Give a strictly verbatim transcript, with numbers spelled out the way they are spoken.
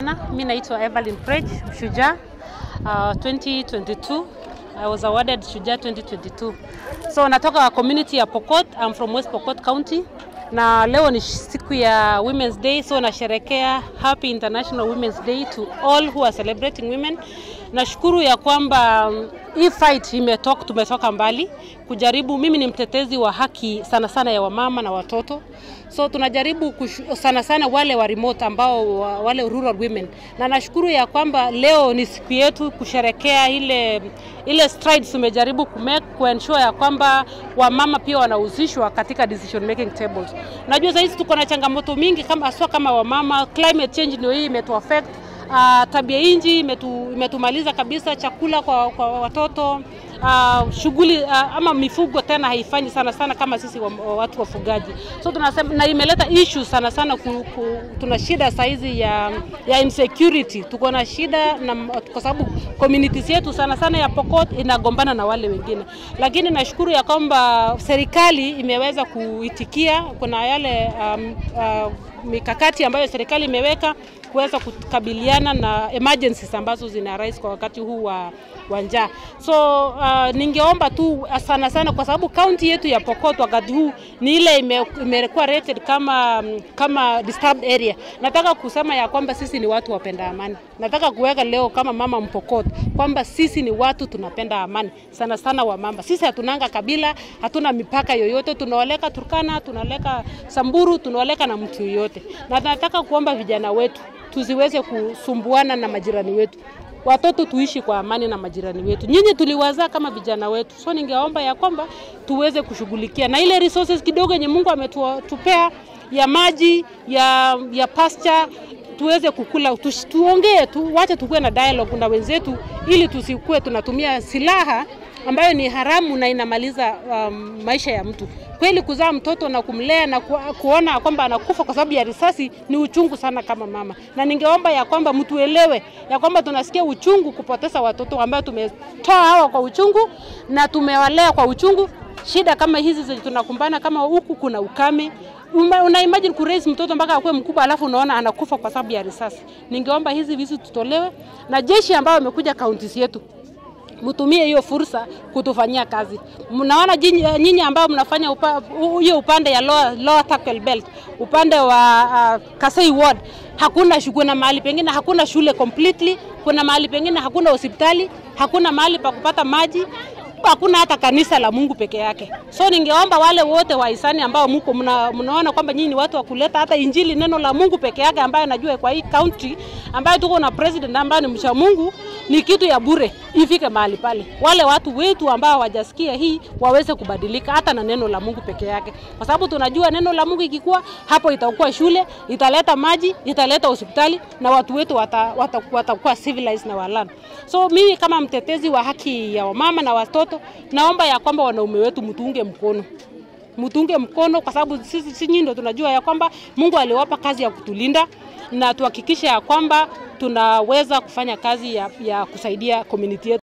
Mimi naitwa Evelyn Prech, Shujaa uh, twenty twenty-two. I was awarded Shujaa twenty twenty-two. So natoka community ya Pokot. I'm from West Pokot County. Na leo ni siku ya Women's Day, so nasherekea Happy International Women's Day to all who are celebrating women. Nashukuru ya kwamba hii fight imetoka, tumetoka mbali kujaribu. Mimi ni mtetezi wa haki sana sana ya wamama na watoto. So tunajaribu kushu, sana sana wale wa remote ambao wale rural women. Na nashukuru ya kwamba leo ni siku yetu kusherekea ile ile strides tumejaribu kumake ku ensure ya kwamba wamama pia wanahusishwa katika decision making tables. Najua sasa tuko na changamoto mingi kama aswa kama wamama, climate change ndio hii imetu affect. Uh, tabia inji imetu, imetumaliza kabisa, chakula kwa, kwa watoto, uh, shughuli uh, ama mifugo tena haifanyi sana sana kama sisi wa, wa watu wafugaji. So tunasema na imeleta issues sana sana ku, ku, tuna shida saizi ya ya insecurity. Tuko na shida na kwa sababu communities yetu sana sana ya Pokot inagombana na wale wengine. Lakini nashukuru ya kwamba serikali imeweza kuitikia. Kuna yale um, uh, mikakati ambayo serikali imeweka kuweza kukabiliana na emergencies ambazo zina rise kwa wakati huu wa, wa njaa. So uh, ningeomba tu sana sana kwa sababu county yetu ya Pokot wakati huu ni ile imekuwa rated kama kama disturbed area. Nataka kusema ya kwamba sisi ni watu wapenda amani. Nataka kuweka leo kama mama Mpokot kwamba sisi ni watu tunapenda amani. Sana sana wa mama. Sisi hatunanga kabila, hatuna mipaka yoyote, tunaoleka Turkana, tunaleka Samburu, tunaoleka na mtu yoyote. Na nataka kuomba vijana wetu tusiweze kusumbuana na majirani wetu. Watoto tuishi kwa amani na majirani wetu. Nyinyi tuliwazaa kama vijana wetu. So ningeomba ya kwamba tuweze kushughulikia na ile resources kidogo yenye Mungu ametupea ya maji, ya ya pasture, tuweze kukula, tu, tuongee tu, wacha tukue na dialogue na wenzetu ili tusikue tunatumia silaha ambayo ni haramu na inamaliza um, maisha ya mtu. Kweli kuzaa mtoto na kumlea na ku, kuona kwamba anakufa kwa sababu ya risasi ni uchungu sana kama mama. Na ningeomba ya kwamba mtuelewe ya kwamba tunasikia uchungu kupoteza watoto ambao tumetoa hawa kwa uchungu na tumewalea kwa uchungu. Shida kama hizi zenye tunakumbana kama huku kuna ukame, una imagine ku raise mtoto mpaka akue mkubwa alafu unaona anakufa kwa sababu ya risasi. Ningeomba hizi vitu tutolewe na jeshi ambao wamekuja counties yetu mtumie hiyo fursa kutufanyia kazi. Mnaona nyinyi ambao mnafanya upa, hiyo upande ya lower, lower tackle belt, upande wa uh, Kasai ward, hakuna shughuli na mahali pengine, hakuna shule completely, kuna mahali pengine hakuna hospitali, hakuna mahali pa kupata maji, hakuna hata kanisa la Mungu peke yake. So ningeomba wale wote wa hisani ambao mko mna, mnaona kwamba nyinyi ni watu wa kuleta hata injili neno la Mungu peke yake ambayo najua kwa hii country ambayo tuko na president ambaye ni mcha Mungu ni kitu ya bure ifike mahali pale. Wale watu wetu ambao hawajasikia hii waweze kubadilika hata na neno la Mungu peke yake. Kwa sababu tunajua neno la Mungu ikikuwa hapo itakuwa shule, italeta maji, italeta hospitali na watu wetu watakuwa wata, wata, wata civilized na walana. So mimi kama mtetezi wa haki ya wamama na watoto naomba ya kwamba wanaume wetu mtuunge mkono. Mtuunge mkono kwa sababu sisi sisi ndio tunajua ya kwamba Mungu aliwapa kazi ya kutulinda na tuhakikishe ya kwamba tunaweza kufanya kazi ya, ya kusaidia community yetu.